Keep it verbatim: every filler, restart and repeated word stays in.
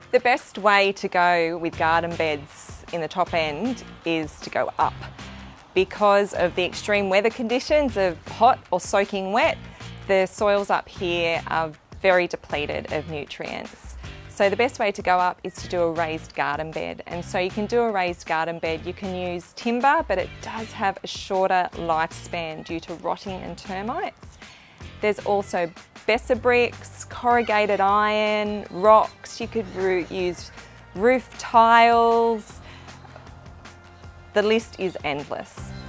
The best way to go with garden beds in the top end is to go up. Because of the extreme weather conditions of hot or soaking wet, the soils up here are very depleted of nutrients. So the best way to go up is to do a raised garden bed. And so you can do a raised garden bed, you can use timber, but it does have a shorter lifespan due to rotting and termites. There's also Besser bricks, corrugated iron, rocks, you could use roof tiles. The list is endless.